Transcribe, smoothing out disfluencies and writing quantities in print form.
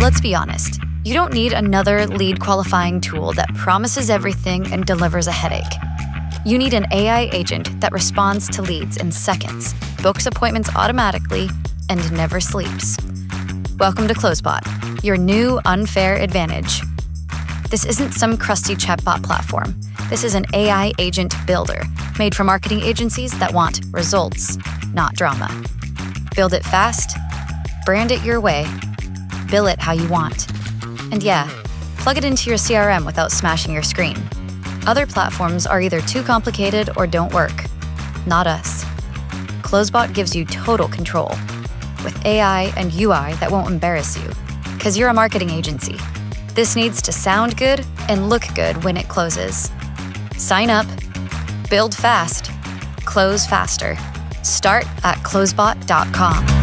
Let's be honest, you don't need another lead qualifying tool that promises everything and delivers a headache. You need an AI agent that responds to leads in seconds, books appointments automatically, and never sleeps. Welcome to CloseBot, your new unfair advantage. This isn't some crusty chatbot platform. This is an AI agent builder made for marketing agencies that want results, not drama. Build it fast, brand it your way, bill it how you want. And yeah, plug it into your CRM without smashing your screen. Other platforms are either too complicated or don't work. Not us. CloseBot gives you total control, with AI and UI that won't embarrass you, because you're a marketing agency. This needs to sound good and look good when it closes. Sign up, build fast, close faster. Start at CloseBot.com.